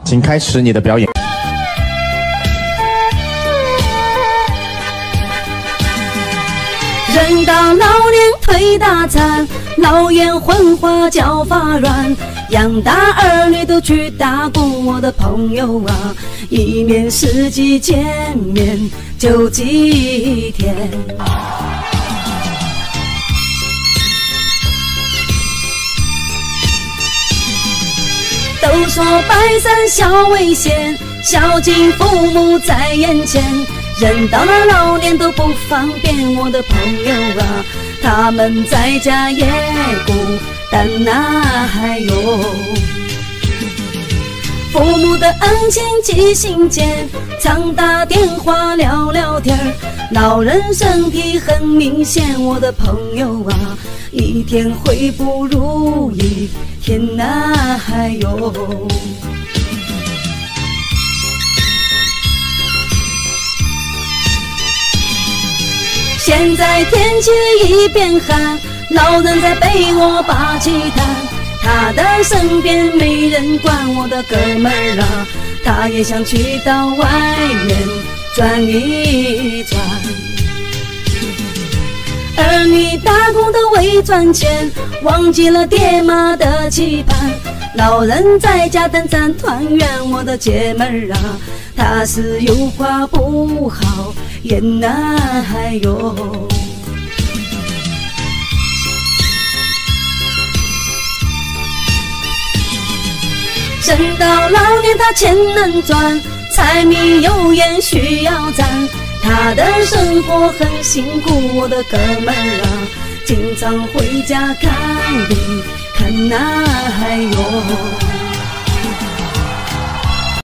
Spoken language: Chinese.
请开始你的表演。 人到老年腿打残，老眼昏花脚发软，养大儿女都去打工，我的朋友啊，一年四季见面就几天。都说百善孝为先，孝敬父母在眼前。人到了老年都不方便，我的朋友啊，他们在家也孤单呐，还有父母的恩情记心间，常打电话聊聊天儿。老人身体很明显，我的朋友啊，一天会不如一天呐，还有现在天气一变寒，老人在被窝把气叹，他的身边没人管，我的哥们儿啊，他也想去到外面转一转。儿女打工都为赚钱，忘记了爹妈的期盼，老人在家等咱团圆，我的姐们儿啊，他是有话不好言呐，还有人到老年他钱能赚，柴米油盐需要攒，他的生活很辛苦，我的哥们儿啊，经常回家看病看呐，还有